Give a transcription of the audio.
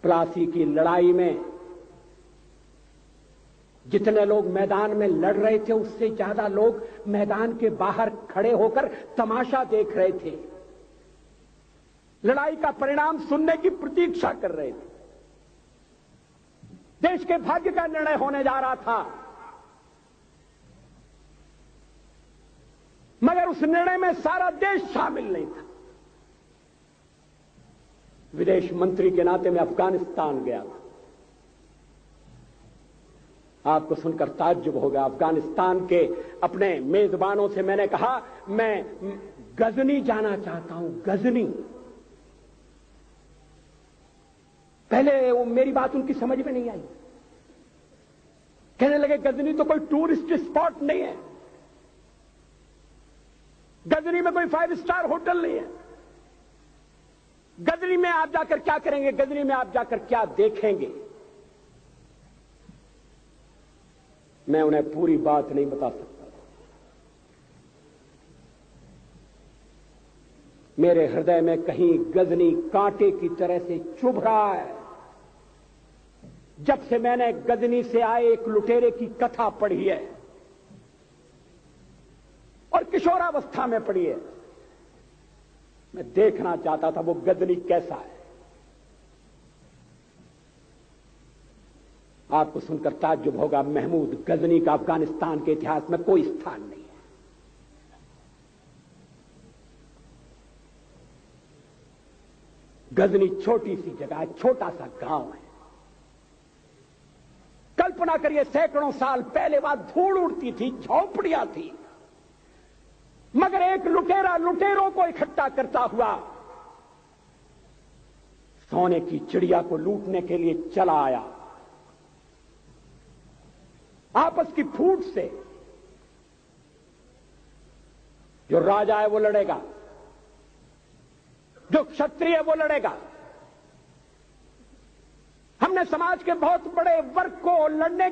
प्लासी की लड़ाई में जितने लोग मैदान में लड़ रहे थे उससे ज्यादा लोग मैदान के बाहर खड़े होकर तमाशा देख रहे थे, लड़ाई का परिणाम सुनने की प्रतीक्षा कर रहे थे। देश के भाग्य का निर्णय होने जा रहा था, मगर उस निर्णय में सारा देश शामिल नहीं था। विदेश मंत्री के नाते मैं अफगानिस्तान गया था। आपको सुनकर ताज्जुब होगा, अफगानिस्तान के अपने मेजबानों से मैंने कहा मैं गजनी जाना चाहता हूं, गजनी। पहले वो मेरी बात उनकी समझ में नहीं आई। कहने लगे गजनी तो कोई टूरिस्ट स्पॉट नहीं है, गजनी में कोई 5 स्टार होटल नहीं है, गजनी में आप जाकर क्या करेंगे, गजनी में आप जाकर क्या देखेंगे। मैं उन्हें पूरी बात नहीं बता सकता। मेरे हृदय में कहीं गजनी कांटे की तरह से चुभ रहा है। जब से मैंने गजनी से आए एक लुटेरे की कथा पढ़ी है और किशोरावस्था में पढ़ी है, मैं देखना चाहता था वो गजनी कैसा है। आपको सुनकर ताज्जुब होगा, महमूद गजनी का अफगानिस्तान के इतिहास में कोई स्थान नहीं है। गजनी छोटी सी जगह है, छोटा सा गांव है। कल्पना करिए सैकड़ों साल पहले वहां धूल उड़ती थी, झोंपड़ियां थी, मगर एक लुटेरा लुटेरों को इकट्ठा करता हुआ सोने की चिड़िया को लूटने के लिए चला आया। आपस की फूट से जो राजा है वो लड़ेगा, जो क्षत्रिय है वो लड़ेगा। हमने समाज के बहुत बड़े वर्ग को लड़ने